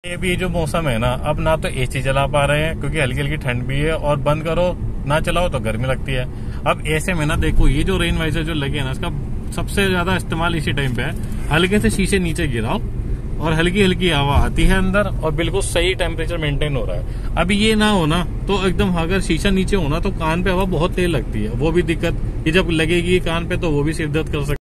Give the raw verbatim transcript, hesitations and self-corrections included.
ये भी जो मौसम है ना, अब ना तो एसी चला पा रहे हैं क्योंकि हल्की हल्की ठंड भी है, और बंद करो ना चलाओ तो गर्मी लगती है। अब ऐसे में ना देखो, ये जो रेन वाइजर जो लगे है ना, इसका सबसे ज्यादा इस्तेमाल इसी टाइम पे है। हल्के से शीशे नीचे गिराओ और हल्की हल्की हवा आती है अंदर, और बिल्कुल सही टेम्परेचर मेंटेन हो रहा है। अब ये ना हो ना तो एकदम, अगर शीशा नीचे हो ना तो कान पे हवा बहुत तेज लगती है, वो भी दिक्कत। ये जब लगेगी कान पे तो वो भी सिर दर्द कर सकती है।